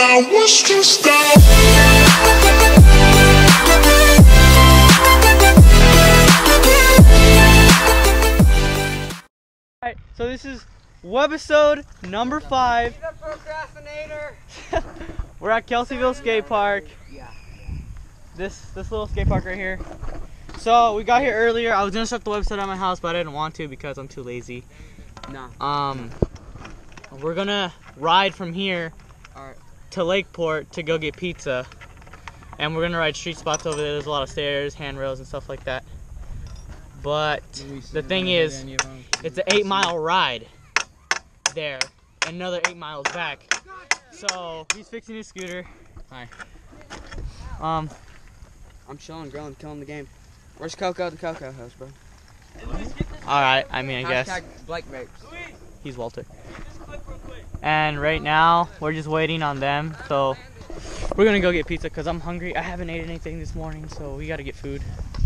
I was just down. Alright, so this is webisode number 5. He's a procrastinator. We're at Kelseyville Skate Park. Yeah. This little skate park right here. So we got here earlier. I was gonna set the website at my house, but I didn't want to because I'm too lazy. Nah. We're gonna ride from here Alright. to Lakeport to go get pizza. And we're gonna ride street spots over there. There's a lot of stairs, handrails, and stuff like that. But the thing is, it's an 8-mile ride there, and another 8 miles back. So he's fixing his scooter. Hi. Um, I'm chilling, grilling, killing the game. Where's Coco, the Coco house, bro? Alright, I mean, I guess Hashtag Blake Babes. he's Walter. And right now, we're just waiting on them. So we're gonna go get pizza because I'm hungry. I haven't ate anything this morning, so we gotta get food.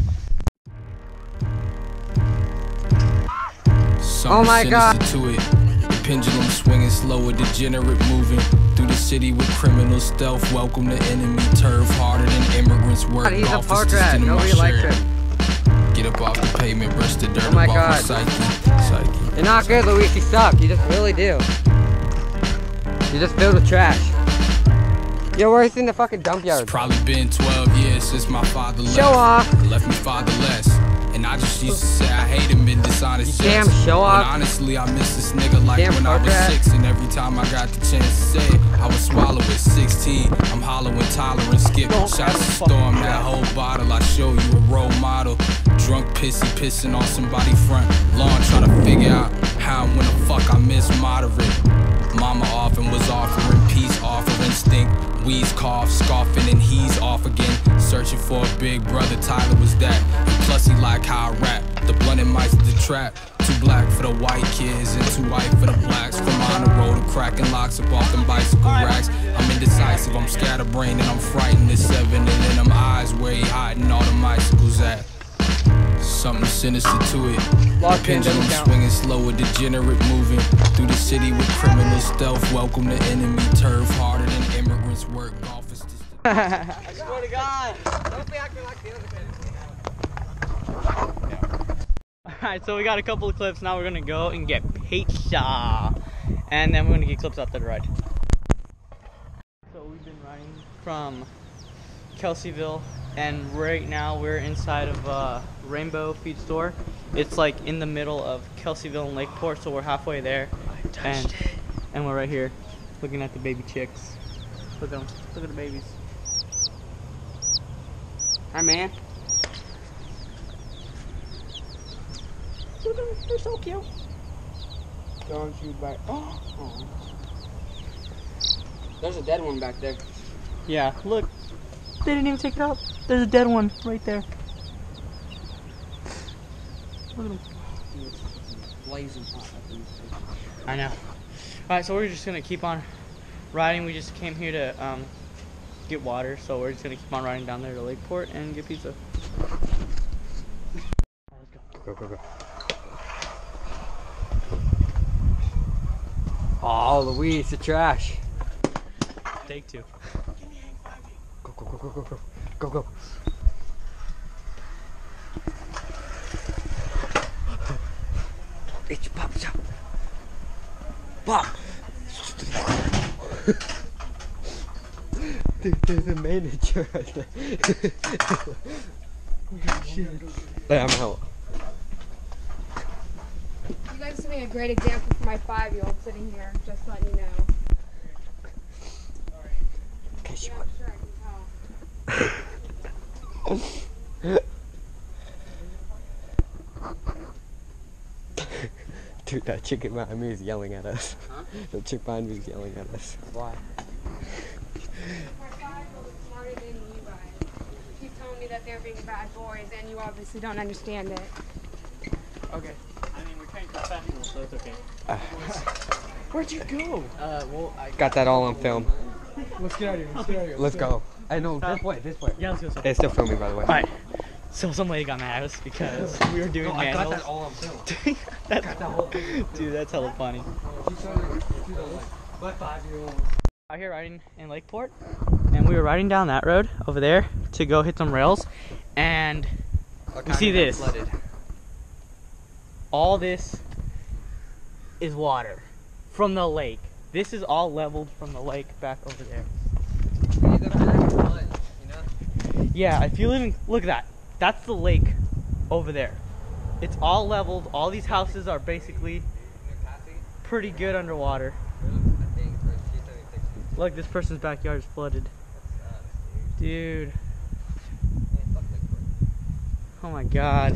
Oh my God. To it. The pendulum swinging slower, degenerate moving through the city with criminal stealth. Welcome to enemy turf, harder than immigrants work. He's a Golf park is rat. distant in my Nobody likes shirt. him. Get up off the pavement, brush the dirt Oh my off my God. psyche. You're not good, Luis. You suck. You just really do. You're just filled with trash. You're worse than the fucking dump yard. It's probably been 12 years since my father left. Show off. Left me fatherless. And I just used to say I hate him in dishonest You damn jest. show When off. honestly, I miss this nigga like Damn when I was park rat. 6. And every time I got the chance to say it, I would swallow it. 16, I'm hollowing, tolerant, skip. Shots to storm that whole bottle. I show you a role model. Drunk, pissing on somebody front lawn. Trying to figure out how and when the fuck I miss moderate. Mama often was offering peace, offering instinct. Wheeze, cough, scoffing, and he's off again. Searching for a big brother, Tyler was that. And plus he like how I rap. The blunt and mice the trap. Too black for the white kids and too white for the blacks. From on the road to cracking locks up off them bicycle racks. I'm indecisive, I'm scatterbrained and I'm frightened at 7. And in them eyes where he hiding all them icicles at. Something sinister to it. The pendulum swinging slower, degenerate moving through the city with criminal stealth. Welcome to enemy turf, harder than immigrants work. Golf is distant. I swear to God. Don't be acting like the other kids. Alright, so we got a couple of clips. Now we're gonna go and get pizza. And then we're gonna get clips after the ride. So we've been riding from Kelseyville, and right now we're inside of Rainbow Feed Store. It's like in the middle of Kelseyville and Lakeport, so we're halfway there. And we're right here looking at the baby chicks. Look at them. Look at the babies. Hi, man. Look at them. They're so cute. Don't you back. Oh. There's a dead one back there. Yeah, look. They didn't even take it out. There's a dead one right there. Look at them. Blazing hot. I know. Alright, so we're just gonna keep on riding. We just came here to get water, so we're just gonna keep on riding down there to Lakeport and get pizza. Let's go. Go. Oh, Luis, the trash. Take 2. Go. It's pop shop. Pop. Dude, there's a manager right there. I'm out. You guys are setting a great example for my 5-year-old sitting here, just letting you know. Okay, she Yeah, sure, I can tell. Dude, that chicken behind me is yelling at us. Huh? The chick behind me is yelling at us. Why? My 5-year-old is smarter than you guys. You keep telling me that they're being bad boys, and you obviously don't understand it. Okay. I mean, we're trying to professional, so it's okay. Where'd you go? Well, I Got that all on film. Let's get out of here. Let's get out of here. Let's go. I know, this way. Yeah, let's go. It's still filming, by the way. Alright. So some lady got mad at us because we were doing I got manuals. that all on film. Dude, that's hella funny. My 5-year-old. Out here riding in Lakeport, and we were riding down that road over there to go hit some rails, and you see this. Flooded. All this is water from the lake. This is all leveled from the lake back over there. Yeah, if you live in, look at that. That's the lake over there. It's all leveled. All these houses are basically pretty good underwater. Look, this person's backyard is flooded. Dude. Oh my god.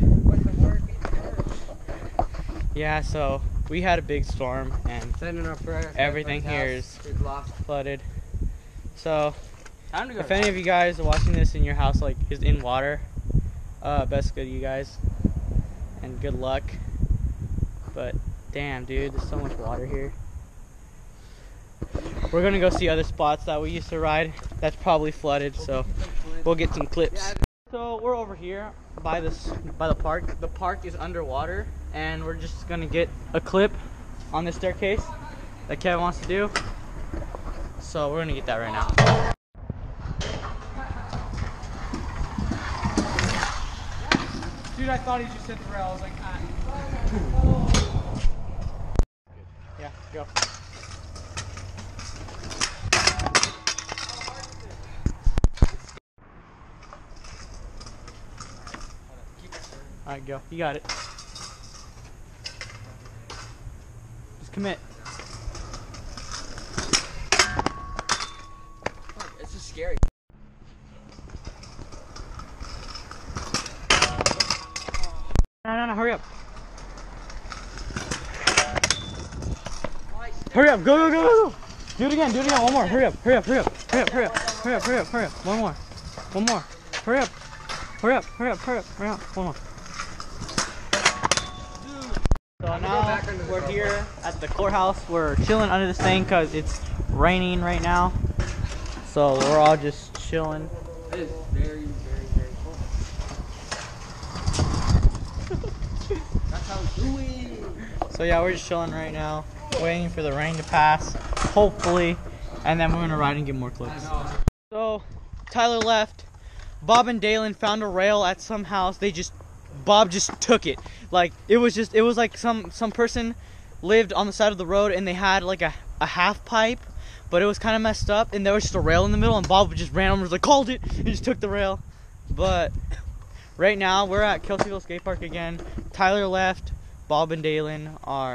Yeah, so we had a big storm and everything here is flooded. So if any of you guys are watching this and your house like is in water, best good you guys and good luck. But damn, dude, there's so much water here. We're gonna go see other spots that we used to ride that's probably flooded, so we'll get some clips. So we're over here by the park. The park is underwater, and we're just gonna get a clip on the staircase that Kevin wants to do. So we're gonna get that right now. Dude, I thought he just hit the rail. I was like, ah. Yeah, go. Alright, go. You got it. Just commit. It's just scary. No, hurry up. Hurry up, go. Do it again, one more. Hurry up. One more. Hurry up, one more. So now we're here at the courthouse. We're chilling under this thing because it's raining right now. So we're all just chilling. It is very cold. That's how it's doing. So yeah, we're just chilling right now, waiting for the rain to pass, hopefully, and then we're gonna ride and get more clips. So Tyler left. Bob and Dalen found a rail at some house. Bob just took it. Like it was like some person lived on the side of the road and they had like a half pipe, but it was kind of messed up and there was just a rail in the middle, and Bob just ran over and was like, called it, and just took the rail. But right now we're at Kelseyville Skate Park again. Tyler left. Bob and Dalen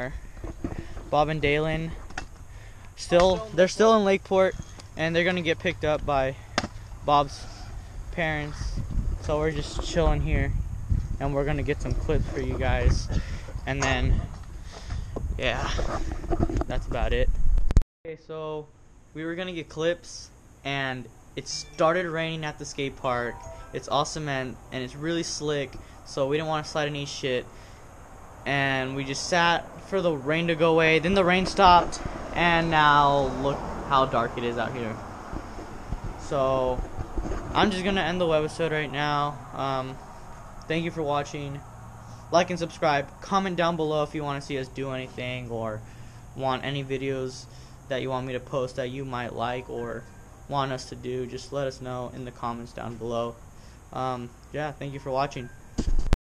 they're still in Lakeport, and they're gonna get picked up by Bob's parents. So we're just chilling here, and we're gonna get some clips for you guys, and then yeah, that's about it. Okay, so we were gonna get clips, and it started raining at the skate park. It's all cement and it's really slick, so we didn't want to slide any shit, and we just sat for the rain to go away. Then the rain stopped, and now look how dark it is out here. So I'm just gonna end the webisode right now. Thank you for watching. Like and subscribe. Comment down below if you want to see us do anything, or want any videos that you want me to post that you might like or want us to do. Just let us know in the comments down below. Yeah, thank you for watching.